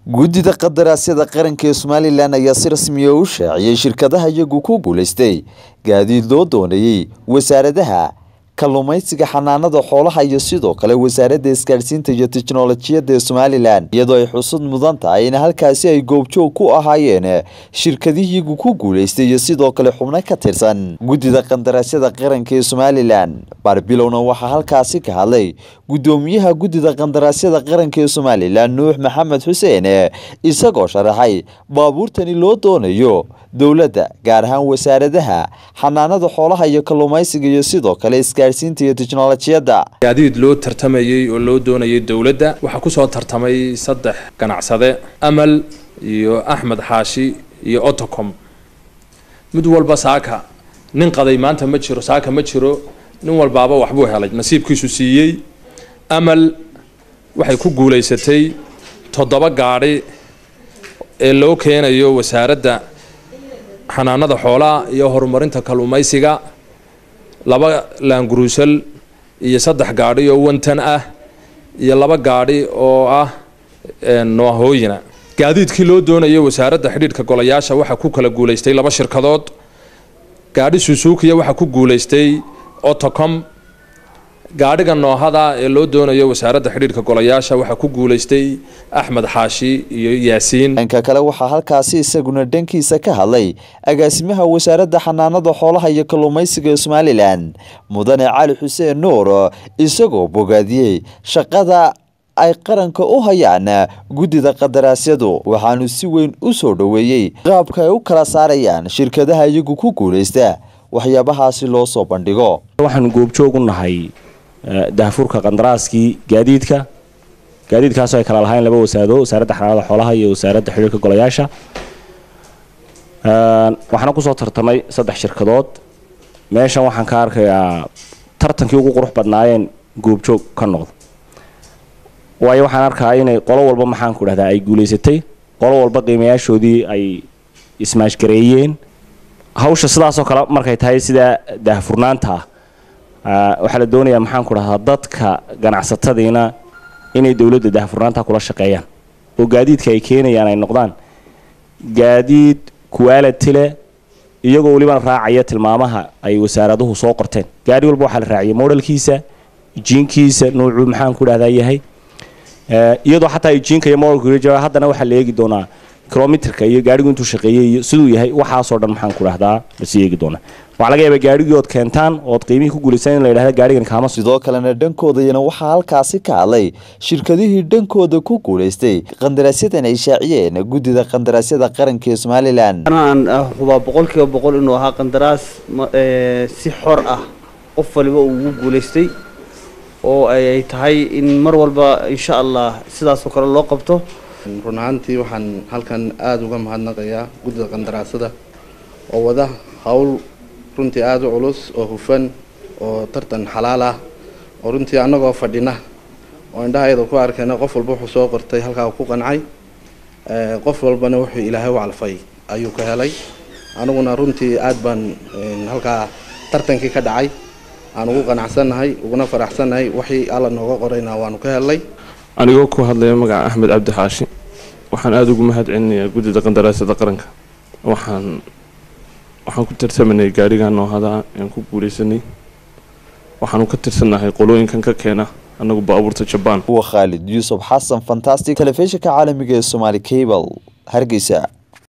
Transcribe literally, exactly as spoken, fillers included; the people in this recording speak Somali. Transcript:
guddida qandaraasyada qaranka ee Somaliland ayaa si rasmi ah u shaaciyay shirkadaha iyagu ku guuleystay gaadiid loo doonayay wasaaradaha kalluumaysiga xanaanada xoolaha iyo sidoo kale wasaaradda isgaarsiinta iyo tiknoolajiyadda ee Somaliland iyadoo ay xusud mudan tahay in halkaasi ay goobjoog ku ahaayeen shirkadihii ku guuleystay iyo sidoo kale xubno ka tirsan guddida qandaraasyada qaranka ee Somaliland barbilowna waxa halkaasi ka hadlay gudoomiyaha guddida qandaraasyada qaranka ee Somaliland Nuux Maxamed Xuseen isagoo sharaxay baabuurtani loo doonayo dawladda gaar ahaan wasaaradaha xanaanada xoolaha iyo kalluumaysiga iyo sidoo kale isgaarsiinta iyo tiknoolajiyadda gaadiid loo tartamayay oo loo doonayay dawladda waxa ku soo tartamay saddex ganacsade Amal iyo Axmed Xaashi iyo Otocom mid walba saaka nin qaday maanta ma jiro saaka ma jiro nin walbaaba wax buu helay nasiibkiisu siiyay Amal waxay ku guuleysatay toddoba gaari ee loo keenayo wasaaradda xanaanada xoolaha iyo horumarinta kalluumaysiga laba laangurusal iyo saddex gaari oo wantan ah iyo laba gaari oo ah noohooyina gaadiidkii loo doonayay wasaaradda xidhiidhka golayaasha waxa ku kala guuleystay laba shirkadood gaari Suzuki waxa ku guuleystay Otocom gaariga noohada ee loo doonayo wasaaradda xidhiidhka golayaasha waxa ku guuleystay Axmed Xaashi iyo Yaasiin dhanka kale waxa halkaasi isaguna dhankiisa ka hadlay agaasimaha wasaaradda xanaanada xoolaha iyo kalluumaysiga ee Somaliland Mudane Cali Xuseen Nuur isagoo bogaadiyay shaqada ay qaranka u hayaan guddida qandaraasyadu waxaanu si weyn u soo dhaweeyay qaabka ay u kala saarayaan shirkadaha iyagu ku guuleysta waxyaabahaasi loo soo bandhigo waxaan goobjoog u nahay daafurka qandaraaskii gaadiidka gaadiidkaas ay kala lahayn laba wasaarado wasaaradda xanaanada xoolaha iyo wasaaradda xiriirka golayaasha ee waxaan ku soo tartamay saddex shirkadood meeshan waxaan ka arkayaa tartankii ugu qurux badnaayeen goobjoog ka noqdo waayo waxaan arkaa inay qolo walba maxaan ku dhahdaa ay guuleysatay qolo walba qiimayaashoodii ay ismaash gareeyeen hawsha sidaas oo kale markay tahay sida daafurnaanta waxa la doonayaa maxaan ku dhahaa dadka ganacsatadiina inay dawladda daafurnaanta kula shaqeeyaan oo gaadiidka ay keenayaan ay noqdaan gaadiid quality leh iyagoo waliba raacaya tilmaamaha ay wasaaraduhu soo qorteen gaari walba waxa la raaciyay modelkiisa jinkiisa noocu maxaan ku dhahdaa yahay iyadoo xataa jinka iyo modelkiisa haddana waxa la eegi doonaa kilometerka iyo gaarigu intuu shaqeeyay sidoo yahay waxa soo dhan maxaan ku dhahdaa bas eegi doona waxa laga yaabaa gaarigu ood keentaan oo qiimihii ku guulaysan in la yiraahdo gaarigan kaama sidoo kalena dhankooda waxa halkaasi ka hadlay shirkadihii dhankooda ku guuleystay qandaraasyada ay shaaciyeen guddida qandaraasyada qaranka ee Somaliland aan huba boqolkiiba boqol inuu ahaa qandaraas si xor ah qof waliba uu guuleystay oo ay tahay in mar walba insha Allah sidaas oo kale loo qabto runaantii waxaan halkan aad uga mahadnaqayaa guddida qandaraasyada oo wada hawl runtii aad u culus oo hufan oo tartan xalaal ah oo runtii anagoo fadhina oo indhahayda ku arkayna qof walba wuxuu soo qortay halka uu ku qancay ee qof walbana wuxuu Ilaahay u calfay ayuu ka helay anaguna runtii aad baan halka tartankii ka dhacay aan ugu qanacsanahay uguna faraxsanahay wixii alla nooga qorayna waanu ka helay anigoo ku hadlaya magaca Axmed Cabdi Xaashi waxaan aad ugu mahadcelinayaa guddida qandaraasyada qaranka waxaan waxaan ku tartamanay gaarigan oo hada aan ku guuleysanay waxaan ka tirsanahay qolooyinkan ka keena anagu baabuurta Japan waa Khalid Yusuf Xasan Fantastic Television ka caalamiga ee Somali Cable Hargeysa.